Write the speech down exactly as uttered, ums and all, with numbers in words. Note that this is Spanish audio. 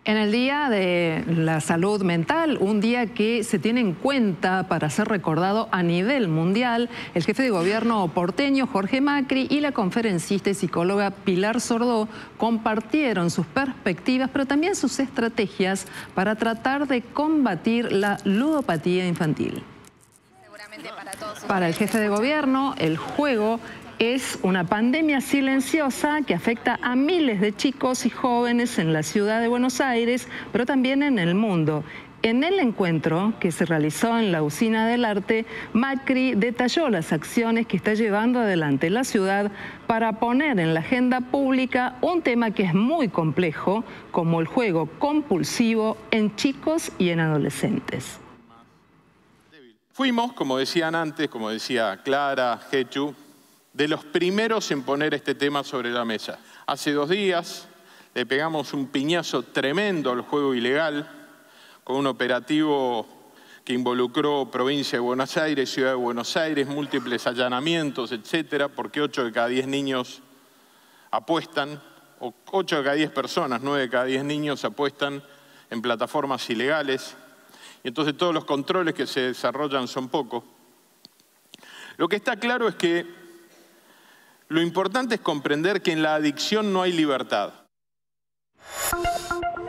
En el Día de la Salud Mental, un día que se tiene en cuenta para ser recordado a nivel mundial, el jefe de gobierno porteño, Jorge Macri, y la conferencista y psicóloga Pilar Sordó compartieron sus perspectivas, pero también sus estrategias para tratar de combatir la ludopatía infantil. Para el jefe de gobierno, el juego es una pandemia silenciosa que afecta a miles de chicos y jóvenes en la ciudad de Buenos Aires, pero también en el mundo. En el encuentro que se realizó en la Usina del Arte, Macri detalló las acciones que está llevando adelante la ciudad para poner en la agenda pública un tema que es muy complejo, como el juego compulsivo en chicos y en adolescentes. Fuimos, como decían antes, como decía Clara, Hechu, de los primeros en poner este tema sobre la mesa. Hace dos días le pegamos un piñazo tremendo al juego ilegal con un operativo que involucró provincia de Buenos Aires, ciudad de Buenos Aires, múltiples allanamientos, etcétera, porque ocho de cada diez niños apuestan, o ocho de cada diez personas, nueve de cada diez niños apuestan en plataformas ilegales. Y entonces todos los controles que se desarrollan son pocos. Lo que está claro es que lo importante es comprender que en la adicción no hay libertad.